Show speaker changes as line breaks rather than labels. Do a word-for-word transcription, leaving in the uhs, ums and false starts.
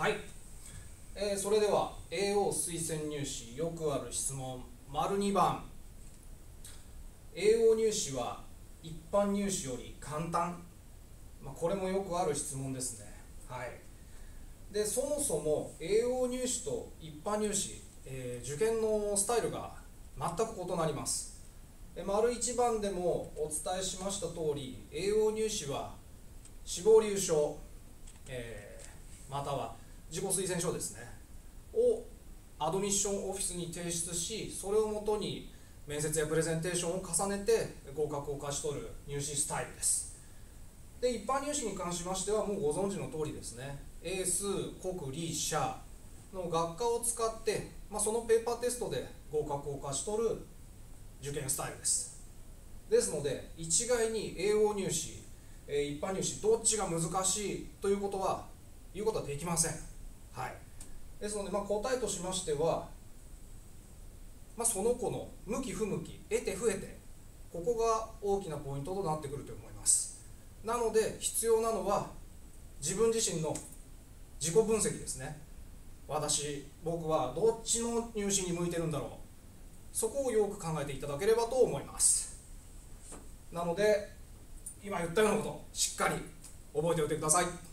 はい、えー、それでは エーオー 推薦入試よくある質問丸にばん。 エーオー 入試は一般入試より簡単、まあ、これもよくある質問ですね。はい。でそもそも エーオー 入試と一般入試、えー、受験のスタイルが全く異なります。丸いちばんでもお伝えしました通り エーオー 入試は志望理由書、えー、または自己推薦書ですねをアドミッションオフィスに提出し、それをもとに面接やプレゼンテーションを重ねて合格を勝ち取る入試スタイルです。で一般入試に関しましてはもうご存知の通りですね、英数国理社の学科を使って、まあ、そのペーパーテストで合格を勝ち取る受験スタイルです。ですので一概に エーオー 入試、一般入試どっちが難しいということは言うことはできません。はい。ですので、まあ、答えとしましては、まあ、その子の向き不向き、得て不得て、ここが大きなポイントとなってくると思います。なので必要なのは自分自身の自己分析ですね。私、僕はどっちの入試に向いてるんだろう、そこをよく考えていただければと思います。なので今言ったようなことをしっかり覚えておいてください。